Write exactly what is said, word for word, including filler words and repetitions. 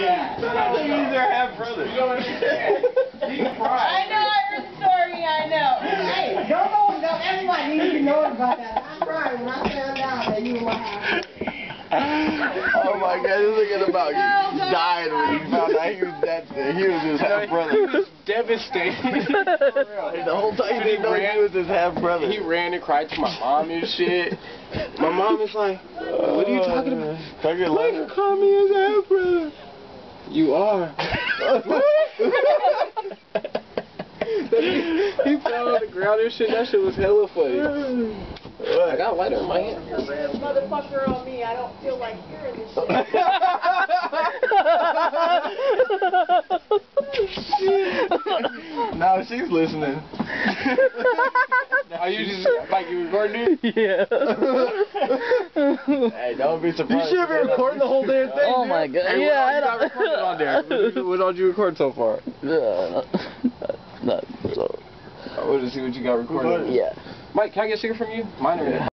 These are half brothers. I know, I heard the story, I know. Hey, don't know, no, everybody needs to know about that. I cried when I found out that you were my half. Oh my God, this nigga about died when he found out he was that. He was his half brother. He was devastated. The whole time he didn't know he was his half brother. He ran and cried to my mom and shit. My mom is like, "What are you talking about? Can I get Like, call me his half brother." You are. He fell on the ground and shit. That shit was hella funny. I got a lighter in my hand. Motherfucker on me, I don't feel like hearing this shit. Now she's listening. Are you just, like, you recording it? Yeah. Hey, don't be surprised. You should be recording the whole damn thing, Oh dude. my God. Hey, Yeah, what all I you got know. recorded on there? What, what all you record so far? Yeah. Not so. I want to see what you got recorded. Yeah. Mike, can I get a sticker from you? Mine are in